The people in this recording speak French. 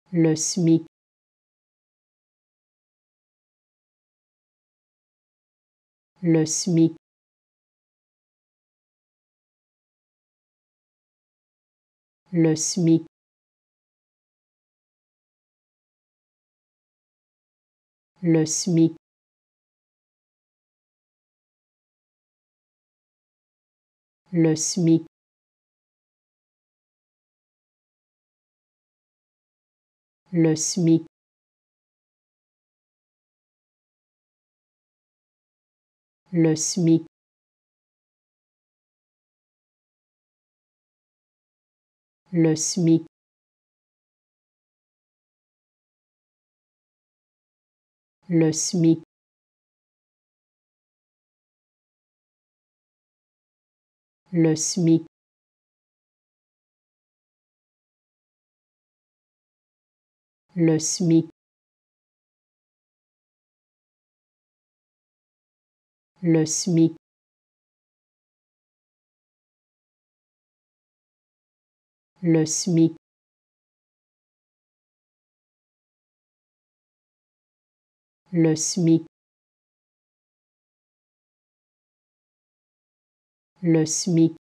le SMIC, le SMIC, le SMIC, le SMIC, le SMIC, le SMIC, le SMIC, le SMIC, le SMIC, le SMIC, le SMIC, le SMIC, le SMIC, le SMIC, le SMIC,